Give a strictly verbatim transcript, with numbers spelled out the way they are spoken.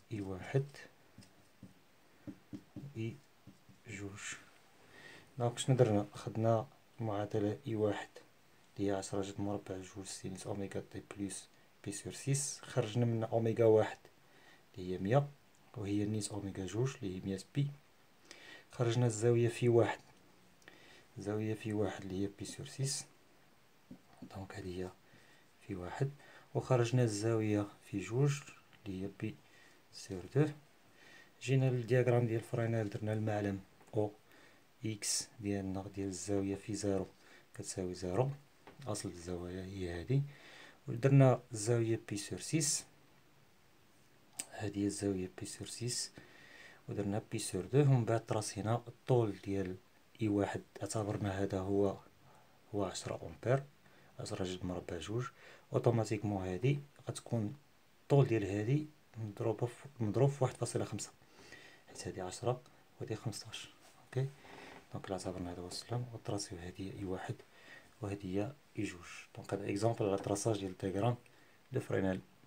اي واحد اي جوج. دونك شنو درنا؟ خدنا المعادلة اي واحد اللي هي عشرة جذر مربع جوج سينوس اوميغا تي بلس بي سور سيس، خرجنا من اوميغا واحد اللي هي مية، وهي نيت اوميغا جوج اللي هي مية بي. خرجنا الزاوية في واحد، الزاوية في واحد اللي هي بي سور سيس، دونك هذه هي في واحد. وخرجنا الزاوية في جوج اللي هي بي سور دو. جينا للدياغرام ديال فرينال، درنا المعلم او اكس ديالنا ديال الزاوية في زيرو كتساوي زيرو، اصل الزوايا هي هذه. ودرنا الزاوية بي سور سيس، هذه هي الزاوية بي سور سيس، ودرنا بي سور دو. ومن بعد تراسينا الطول ديال اي واحد، اعتبرنا هذا هو هو عشرة امبير، عشرة جذر مربع جوج. اوتوماتيكمون هذه غتكون الطول ديال هذه مضروبة في مضروب في واحد فاصلة خمسة، حيت هذه عشرة وهذه خمسطاش. اوكي، دونك الا اعتبرنا هذا هو السلم، وطراسيو هذه هي اي واحد وهذه هي اي جوج. دونك هذا اكزومبل على التراساج ديال الدياغرام دو فرينال.